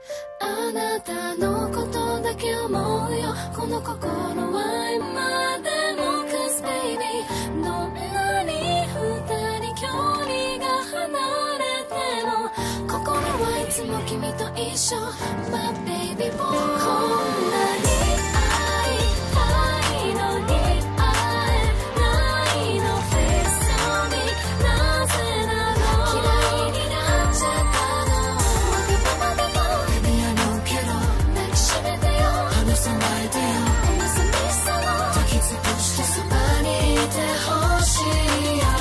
あなたのことだけ思うよ、この心は今でも Cause baby どんなに二人距離が離れても心はいつも君と一緒 My baby boy こんなに会いたいのに会えないの Please tell me なぜなの嫌いになっちゃったのわがままでも Baby I know けど抱きしめてよ離さないでよこの寂しさを抱きつぶしてそばにいてほしいよ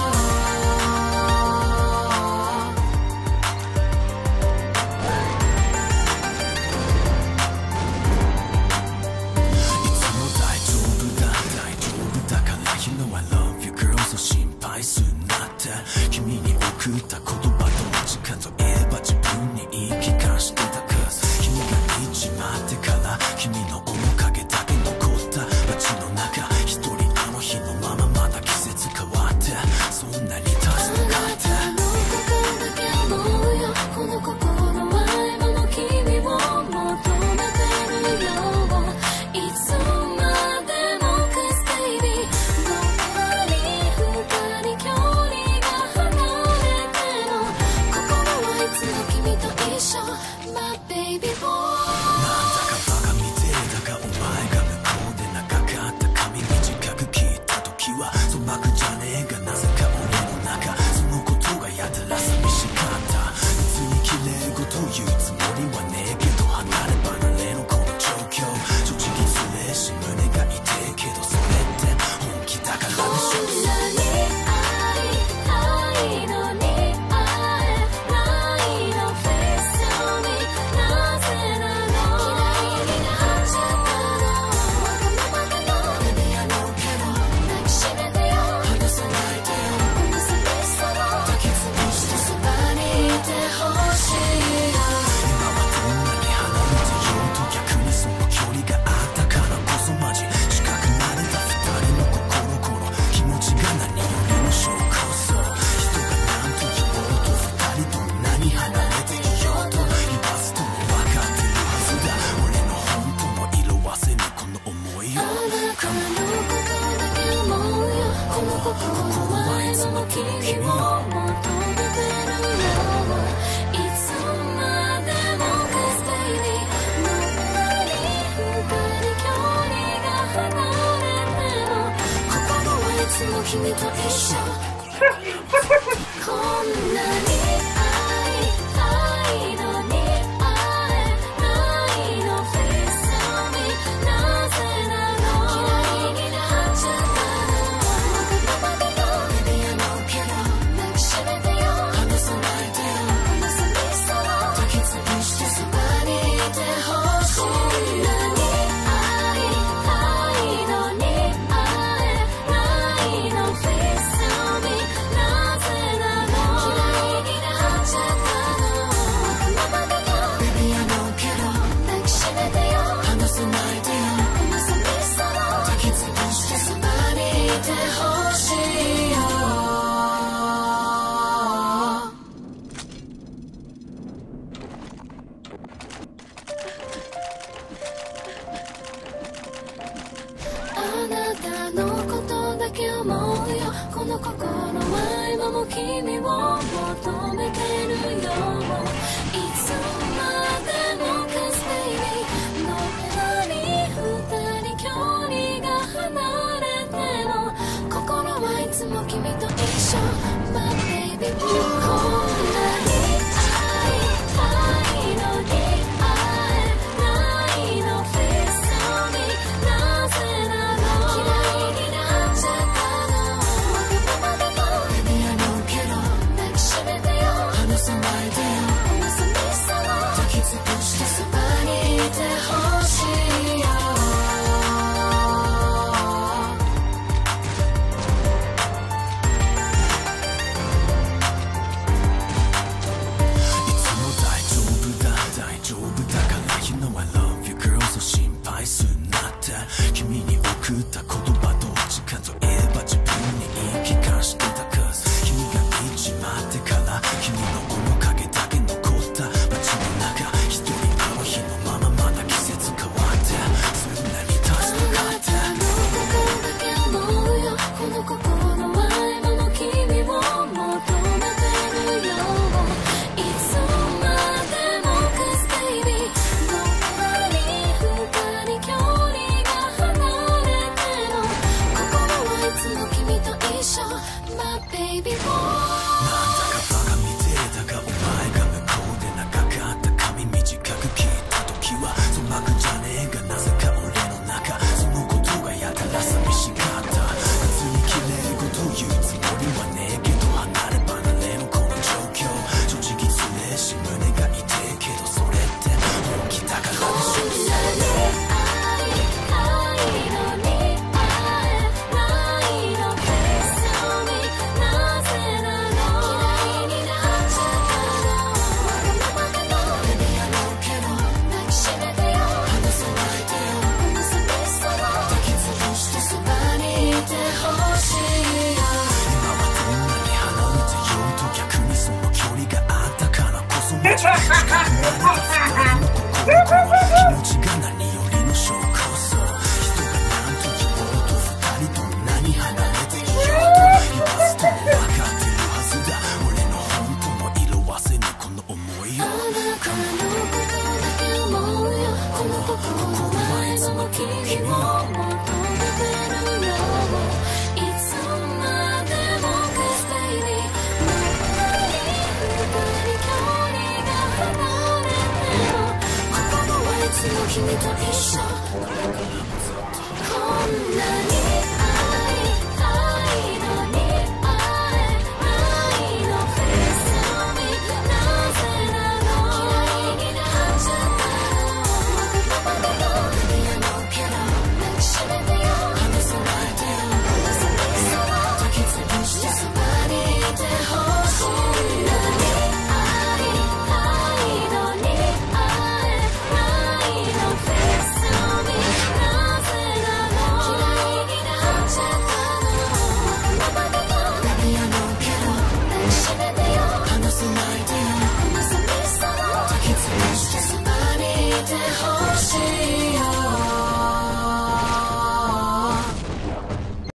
君に送った言葉と時間といえば自分に言い聞かしてた Cause 君が行っちまってから君の面影だけ残った街の中一人あの日のまままだ季節変わってそんなに助かってあなたのことだけ思うよこの心は今の君を求めてるよいつまでも Cause baby どんなに二人距離My baby boy なんだかバカみてえだがお前が向こうで長かった髪短く切った時は粗幕じゃねえがなぜか俺の中そのことがやたら寂しかった別に綺麗事言うつもりはねえけど離れ離れのこの状況正直つれえし胸が痛えけどそれって本気だからでしょこんなに会いたいのに君と一緒こんなに会いたいのに会えないの Please tell me なぜなの嫌いになっちゃったのわがままでも Baby I know けど抱きしめてよ離さないでよこの寂しさを抱きつぶしてそばにいてほしいこんなに会いたいのにあなたのことだけ思うよこの心は今も君を求めてるよいつまでも Cause baby どんなに二人距離が離れても心はいつも君と一緒 My baby boy こんなに会いたいのに会えないの Please tell me なぜなの離さないでよこの寂しさを抱きつぶしてそばにいてほしいよいつも大丈夫だ大丈夫だから You know I love you girl そう心配すんなって君に送った言葉と時間といえば自分に言い聞かしてた Cause 君が行っちまってから君の面影だけ残った街の中一人あの気持ちが何よりの証拠そう人が何と言おうと二人どんなに離れていようと言わずとも分かってるはずだ俺の本当の色褪せぬこの思いをあなたのことだけ思うよこの心はいつも君を求めてるよいつまでも Cause baby もう二人距離が離れても心はいつも君と一緒